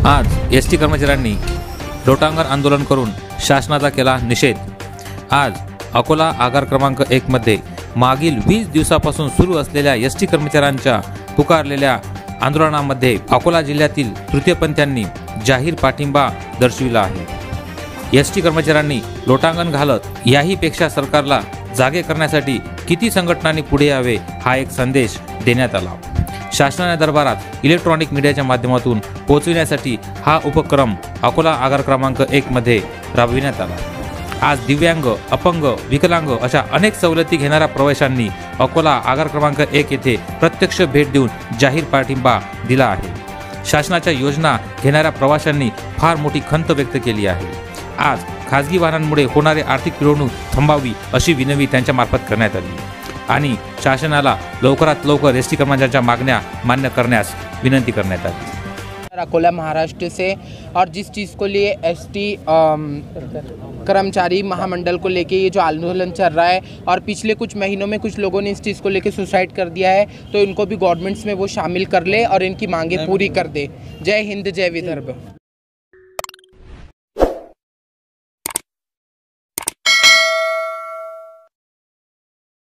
आज एसटी कर्मचाऱ्यांनी लोटांगण आंदोलन करून शासनाचा केला निषेध। आज अकोला आगार क्रमांक 1 मध्ये मागील 20 दिवसापासून सुरू असलेल्या एसटी कर्मचाऱ्यांच्या पुकारलेल्या आंदोलनामध्ये अकोला जिल्ह्यातील तृतीयपंथीयांनी जाहीर पाठिंबा दर्शविला आहे। एसटी कर्मचाऱ्यांनी लोटांगण घालत याहीपेक्षा सरकारला जागे करण्यासाठी किती संघटनांनी पुढे यावे हा एक संदेश देण्यात आला। शासनाच्या दरबारात इलेक्ट्रॉनिक मीडियाच्या माध्यमातून पोहोचविण्यासाठी हा उपक्रम अकोला आगार क्रमांक 1 मध्ये राबविण्यात आला। आज दिव्यांग, अपंग, विकलांग अशा अनेक सवलती घेणाऱ्या प्रवाशांनी अकोला आगार क्रमांक 1 येथे प्रत्यक्ष भेट देऊन जाहीर पाठिंबा दिला आहे। शासनाच्या योजना घेणाऱ्या प्रवाशांनी फार मोठी खंत व्यक्त केली आहे। आज खासगी वाहनांमुळे होणारे आर्थिक पिळवणूक थांबावी अशी विनंती त्यांच्या मार्फत करण्यात आली आणि शासनाला लवकरात लवकर एसटी कर्मचाऱ्यांच्या मागण्या मान्य करण्यास विनंती करण्यात आली। अकोला महाराष्ट्र से और जिस चीज़ को लिए एसटी कर्मचारी महामंडल को लेके ये जो आंदोलन चल रहा है और पिछले कुछ महीनों में कुछ लोगों ने इस चीज़ को लेके सुसाइड कर दिया है, तो इनको भी गवर्नमेंट्स में वो शामिल कर ले और इनकी मांगे पूरी कर दे। जय हिंद, जय विदर्भ।